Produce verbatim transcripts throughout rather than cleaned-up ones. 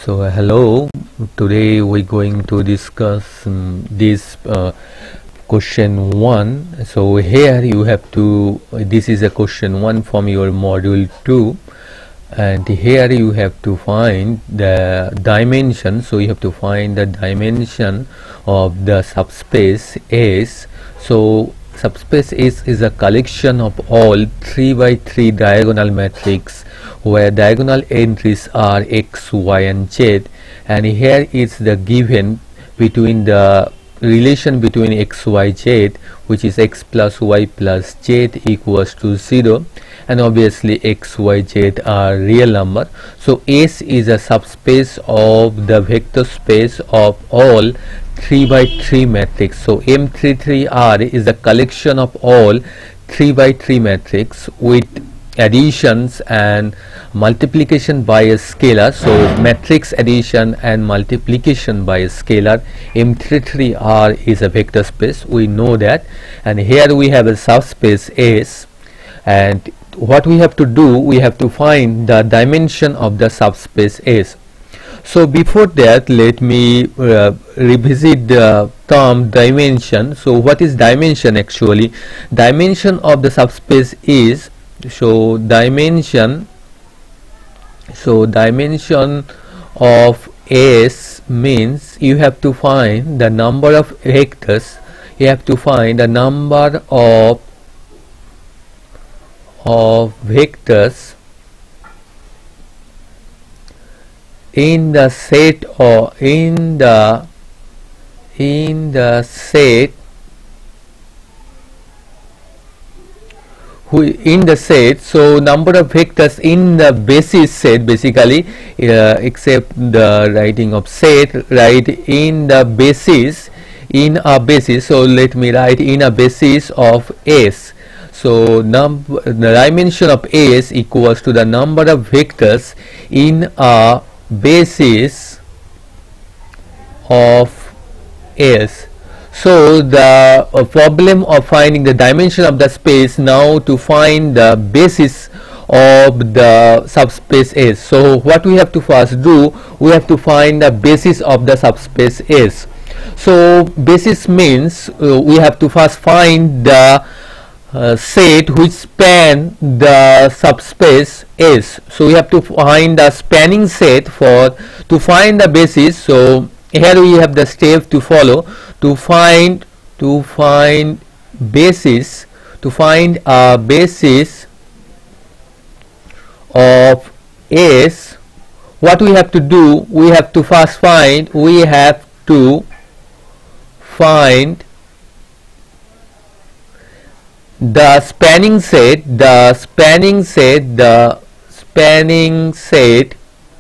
So uh, hello, today we're going to discuss um, this uh, question one. So here you have to, this is a question one from your module two, and here you have to find the dimension. So you have to find the dimension of the subspace S. So subspace S is a collection of all three by three diagonal matrix where diagonal entries are x, y and z, and here is the given between the relation between x, y, z, which is x plus y plus z equals to zero, and obviously x, y, z are real number. So S is a subspace of the vector space of all three by three matrix. So M thirty-three R is the collection of all three by three matrix with additions and multiplication by a scalar. So matrix addition and multiplication by a scalar. M thirty-three R is a vector space, we know that, and here we have a subspace S, and what we have to do, we have to find the dimension of the subspace S. So before that, let me uh, revisit the term dimension. So what is dimension actually? Dimension of the subspace is, so dimension so dimension of S means you have to find the number of vectors, you have to find the number of of vectors in the set or in the in the set who in the set. So number of vectors in the basis set, basically uh, except the writing of set, write in the basis in a basis. So let me write in a basis of S. So num the dimension of S equals to the number of vectors in a basis of S. So the uh, problem of finding the dimension of the space, now to find the basis of the subspace S. So what we have to first do, we have to find the basis of the subspace S. So basis means uh, we have to first find the uh, set which span the subspace S. So we have to find the spanning set for to find the basis. So here we have the step to follow to find to find basis to find a basis of S. What we have to do, we have to first find we have to find the spanning set the spanning set the spanning set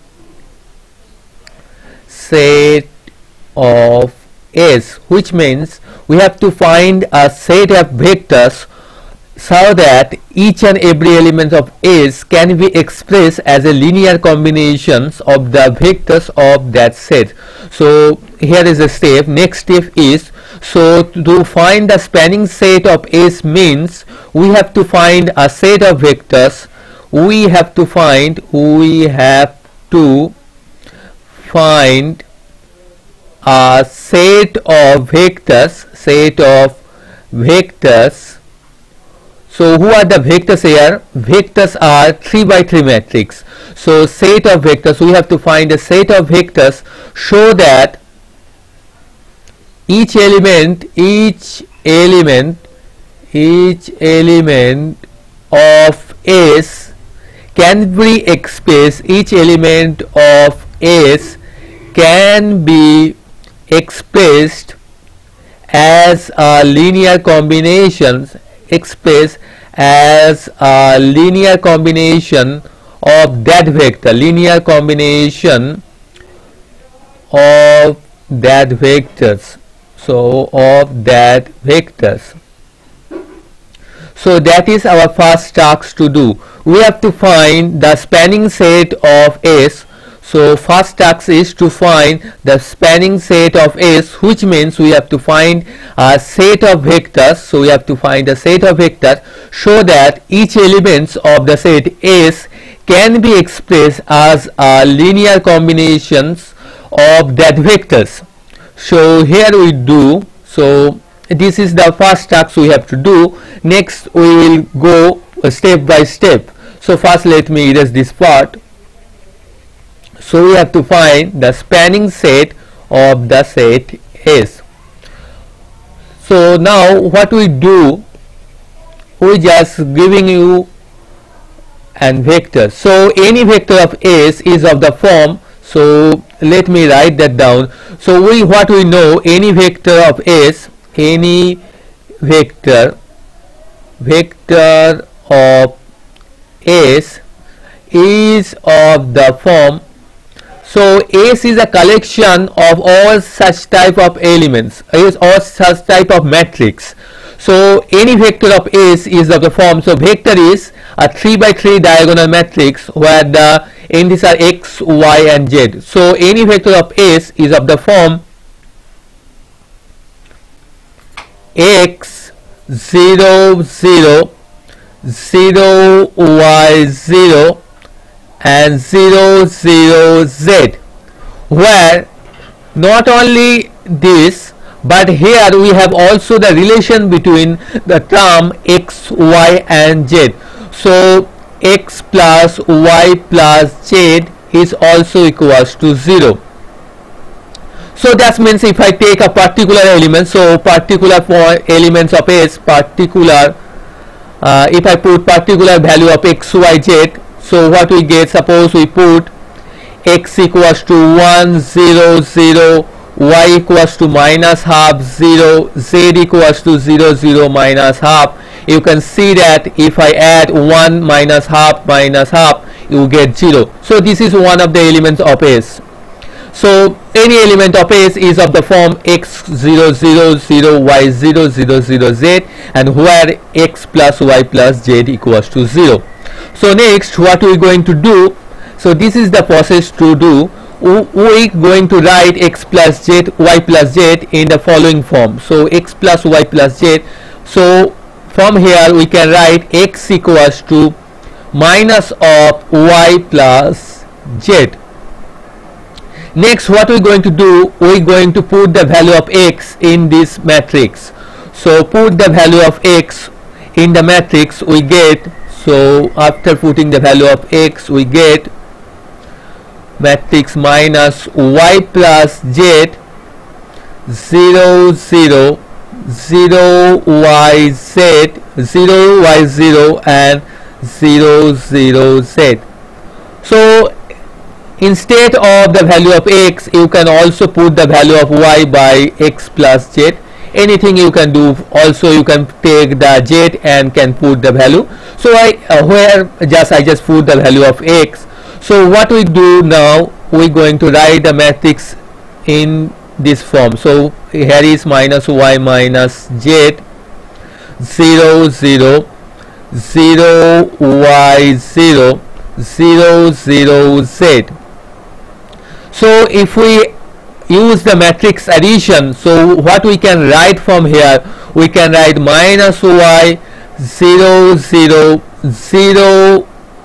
set of S, which means we have to find a set of vectors so that each and every element of S can be expressed as a linear combinations of the vectors of that set. So here is a step. Next step is, so to find the spanning set of S means we have to find a set of vectors we have to find we have to find a set of vectors set of vectors. So who are the vectors here? Vectors are three by three matrix. So set of vectors, we have to find a set of vectors so that each element each element each element of S can be expressed each element of S can be expressed as a linear combinations expressed as a linear combination of that vector linear combination of that vectors so of that vectors. So that is our first task to do. We have to find the spanning set of S. So first task is to find the spanning set of S, which means we have to find a set of vectors. So we have to find a set of vectors so that each elements of the set S can be expressed as a linear combinations of that vectors. So here we do, so this is the first task we have to do. Next we will go step by step. So first let me erase this part. So we have to find the spanning set of the set S. So now what we do, we just giving you an vector. So any vector of S is of the form, so let me write that down. So we what we know, any vector of S, any vector vector of S is of the form. So S is a collection of all such type of elements, is all such type of matrix. So any vector of S is of the form, so vector is a three by three diagonal matrix where the entities are x, y and z. So any vector of S is of the form x zero zero zero y zero and zero zero z, where not only this but here we have also the relation between the term x, y and z. So x plus y plus z is also equals to zero. So that means if I take a particular element, so particular for elements of S, particular uh, if I put particular value of x, y, z, so what we get, suppose we put x equals to one, zero, zero, y equals to minus half, zero, z equals to zero, zero, minus half. You can see that if I add one minus half minus half, you get zero. So this is one of the elements of S. So any element of S is of the form x zero zero zero y zero zero zero z, and where x plus y plus z equals to zero. So next what we are going to do, so this is the process to do. We are going to write x plus z, y plus z in the following form. So x plus y plus z. So from here we can write x equals to minus of y plus z. Next what we are going to do, we are going to put the value of x in this matrix. So put the value of x in the matrix, we get, so after putting the value of x we get matrix minus y plus z zero zero zero y z zero y zero and zero zero z. So instead of the value of x, you can also put the value of y by x plus z. Anything you can do. Also you can take the z and can put the value. So I uh, where just I just put the value of x. So what we do now, we are going to write the matrix in this form. So here is minus y minus z zero zero zero y zero zero zero z. So if we use the matrix addition, so what we can write from here, we can write minus y zero zero zero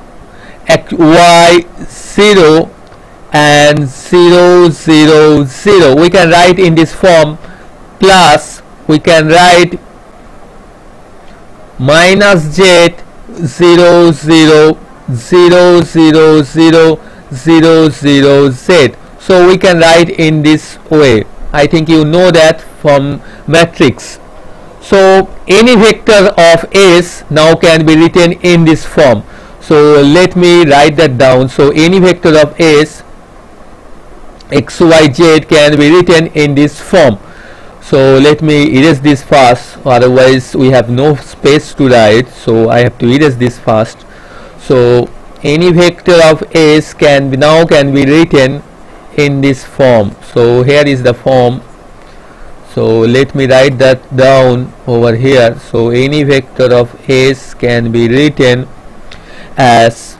y zero and zero zero zero. We can write in this form, plus we can write minus z zero zero zero zero zero zero zero z. So we can write in this way. I think you know that from matrix. So any vector of S now can be written in this form. So let me write that down. So any vector of S x, y, z can be written in this form. So let me erase this first, otherwise we have no space to write. So I have to erase this first. So any vector of S can be now can be written in this form. So here is the form. So let me write that down over here. So any vector of S can be written as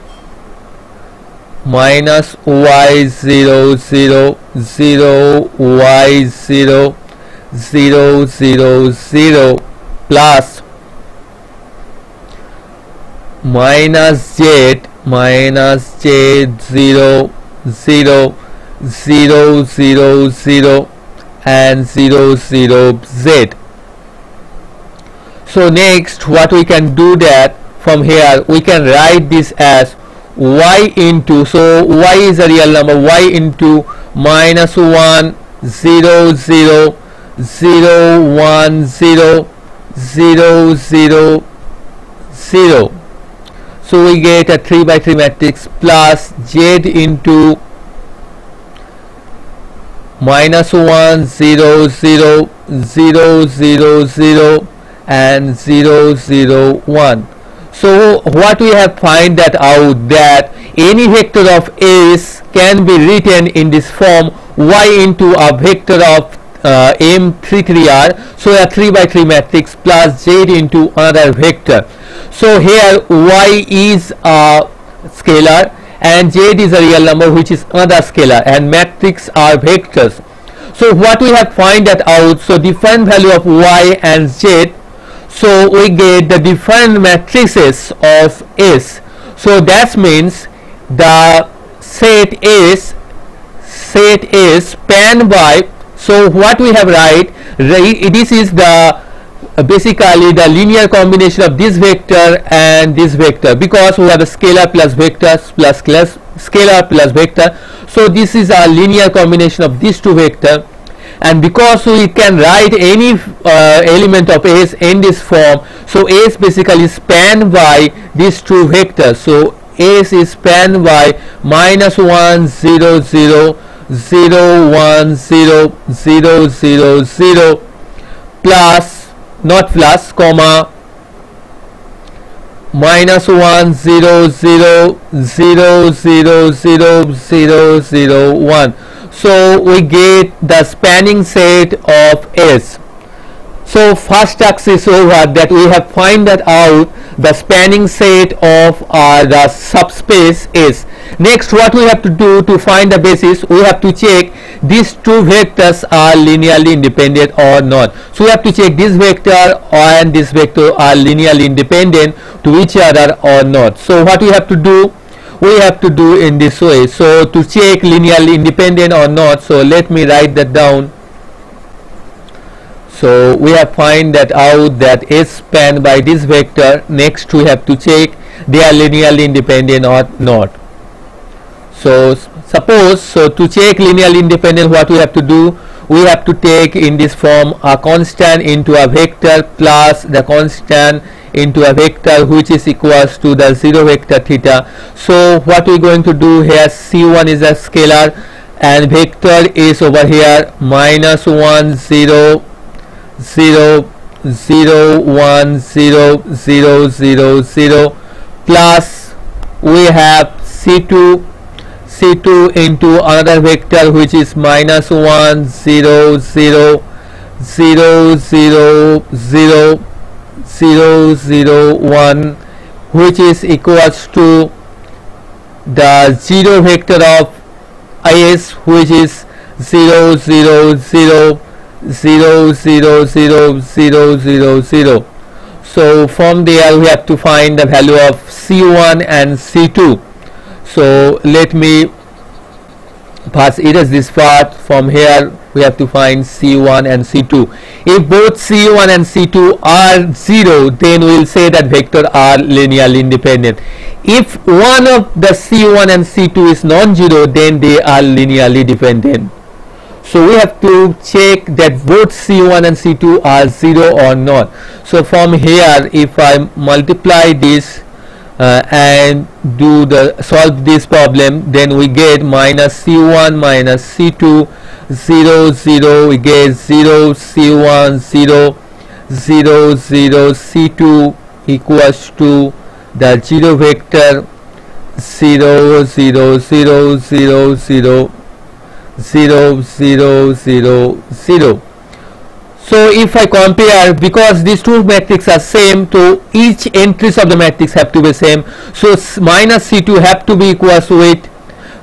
minus y zero zero zero y zero zero zero zero plus minus z minus z zero zero zero zero zero and zero zero z. So next what we can do, that from here we can write this as y into, so y is a real number, y into minus one zero zero zero one zero zero zero zero. So we get a three by three matrix plus z into minus one zero zero zero zero zero and zero zero one. So what we have find that out, that any vector of S can be written in this form, y into a vector of uh, M three three R, so a three by three matrix plus z into another vector. So here y is a scalar and z is a real number which is another scalar, and matrix are vectors. So what we have find that out, so different value of y and z, so we get the different matrices of S. So that means the set S set S spanned by, so what we have write, this is the uh, basically the linear combination of this vector and this vector, because we have a scalar plus vector plus class scalar plus vector. So this is a linear combination of these two vectors, and because we can write any uh, element of S in this form, so S basically spanned by these two vectors. So S is spanned by minus one zero zero zero one zero zero zero zero plus, not plus, comma minus one zero zero zero zero zero zero zero one. So we get the spanning set of S. So first task is over, that we have find that out the spanning set of uh, the subspace S. Next what we have to do to find the basis, we have to check these two vectors are linearly independent or not. So we have to check this vector and this vector are linearly independent to each other or not. So what we have to do, we have to do in this way. So to check linearly independent or not, so let me write that down. So we have find that out that S spanned by this vector. Next we have to check they are linearly independent or not. So suppose, so to check linearly independent, what we have to do, we have to take in this form a constant into a vector plus the constant into a vector which is equals to the zero vector theta. So what we are going to do here, C one is a scalar and vector is over here minus one zero zero zero one zero zero zero zero plus we have C two C two into another vector which is minus one zero zero zero zero zero zero zero one, which is equals to the zero vector of S which is zero zero zero zero zero zero zero zero zero. So from there we have to find the value of C one and C two. So let me first erase this part. From here we have to find C one and C two. If both C one and C two are zero, then we will say that vector are linearly independent. If one of the C one and C two is non-zero, then they are linearly dependent. So we have to check that both C one and C two are zero or not. So from here if I multiply this uh, and do the solve this problem, then we get minus C one minus C two zero zero, we get zero C one zero zero zero C two equals to the zero vector zero zero zero zero zero zero zero zero zero. So if I compare, because these two matrices are same, so each entries of the matrix have to be same, so minus C two have to be equals with,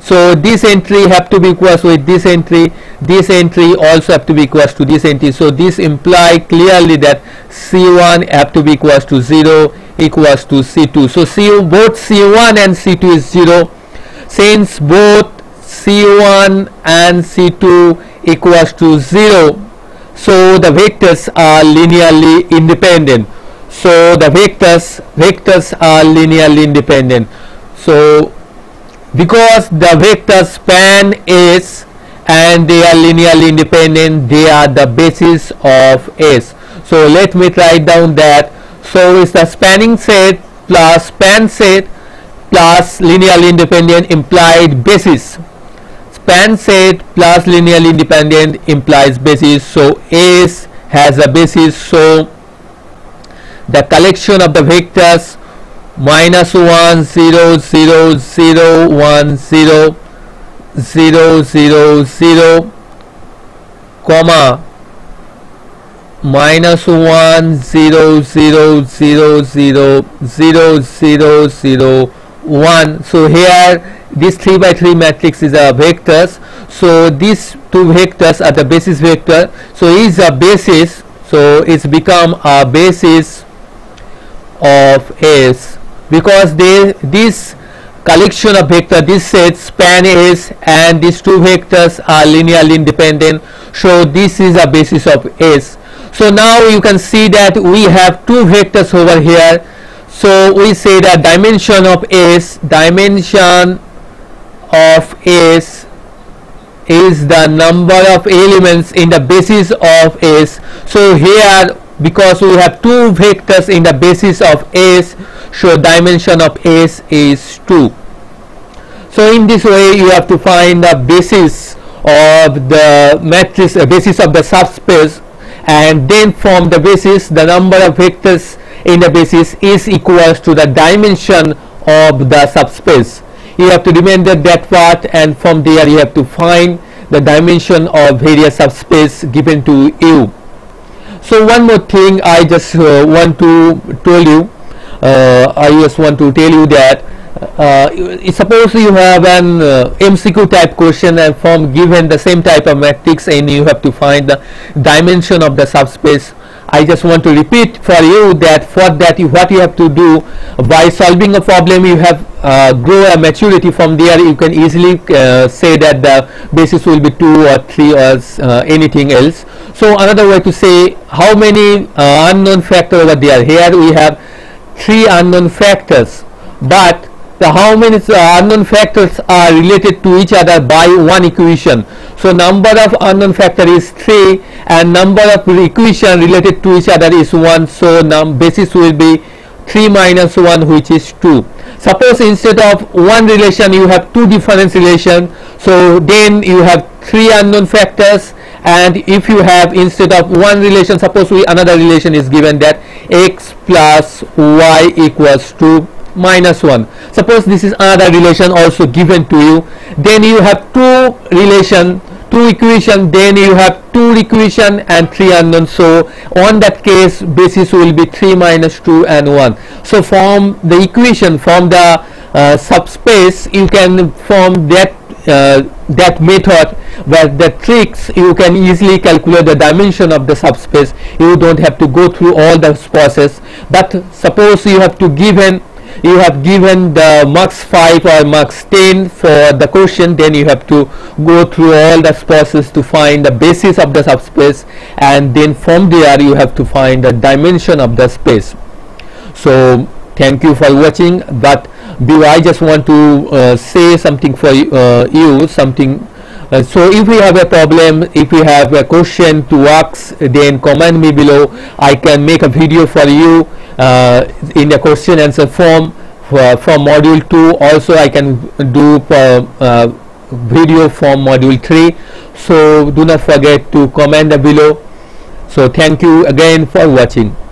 So this entry have to be equals with this entry, this entry also have to be equals to this entry. So this imply clearly that C one have to be equals to zero, equals to C two. So C, both C one and C two is zero. Since both C one and C two equals to zero, so the vectors are linearly independent. So the vectors vectors are linearly independent. So because the vector span S and they are linearly independent, they are the basis of S. So let me write down that. So it's the spanning set plus span set plus linearly independent implied basis. Span set plus linearly independent implies basis. So S has a basis. So the collection of the vectors minus one, zero, zero, zero, one, zero, zero, zero, zero, comma, minus one, zero, zero, zero, zero, zero, zero, zero, one. So here this three by three matrix is a vectors. So these two vectors are the basis vector. So is a basis. So it's become a basis of S, because they this collection of vector, this set span S and these two vectors are linearly independent. So this is a basis of S. So now you can see that we have two vectors over here. So we say that dimension of S, dimension of S is the number of elements in the basis of S. So here, because we have two vectors in the basis of S, so dimension of S is two. So in this way you have to find the basis of the matrix, uh, basis of the subspace, and then from the basis the number of vectors in the basis is equals to the dimension of the subspace. You have to remember that part, and from there you have to find the dimension of various subspace given to you. So one more thing I just uh, want to tell you, uh, I just want to tell you that uh, suppose you have an uh, M C Q type question and from given the same type of matrix and you have to find the dimension of the subspace. I just want to repeat for you that for that you, what you have to do by solving a problem, you have uh, grow a maturity. From there you can easily uh, say that the basis will be two or three or uh, anything else. So another way to say, how many uh, unknown factors over there? Here we have three unknown factors, but the how many uh, unknown factors are related to each other by one equation. So number of unknown factor is three and number of equation related to each other is one. So num basis will be three minus one, which is two. Suppose instead of one relation you have two different relations, so then you have three unknown factors, and if you have instead of one relation, suppose we another relation is given that x plus y equals to minus one. Suppose this is another relation also given to you, then you have two relation, two equation, then you have two equation and three unknown. So on that case basis will be three minus two and one. So from the equation, from the uh, subspace, you can form that uh, that method where the tricks you can easily calculate the dimension of the subspace. You don't have to go through all the process. But suppose you have to given you have given the marks five or marks ten for the question, then you have to go through all the process to find the basis of the subspace, and then from there you have to find the dimension of the space. So thank you for watching, but I just want to uh, say something for uh, you something. Uh, so if you have a problem, if you have a question to ask, then comment me below. I can make a video for you uh, in the question answer form for, from module two. Also I can do uh, uh, video from module three. So do not forget to comment below. So thank you again for watching.